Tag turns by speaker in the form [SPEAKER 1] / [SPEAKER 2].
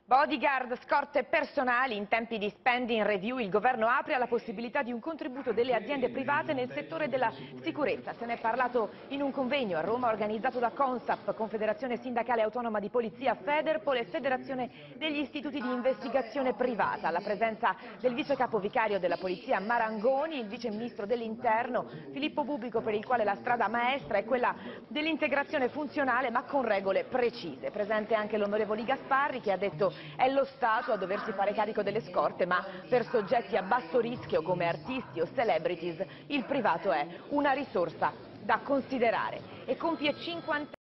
[SPEAKER 1] Bodyguard, scorte personali, in tempi di spending review il governo apre alla possibilità di un contributo delle aziende private nel settore della sicurezza. Se ne è parlato in un convegno a Roma organizzato da CONSAP, Confederazione Sindacale Autonoma di Polizia, Federpol e Federazione degli Istituti di Investigazione Privata. Alla presenza del vice capo vicario della Polizia Marangoni, il vice ministro dell'Interno Filippo Bubbico, per il quale la strada maestra è quella dell'integrazione funzionale ma con regole precise. Presente anche l'onorevole Gasparri, che ha detto è lo Stato a doversi fare carico delle scorte, ma per soggetti a basso rischio come artisti o celebrities il privato è una risorsa da considerare. E compie 50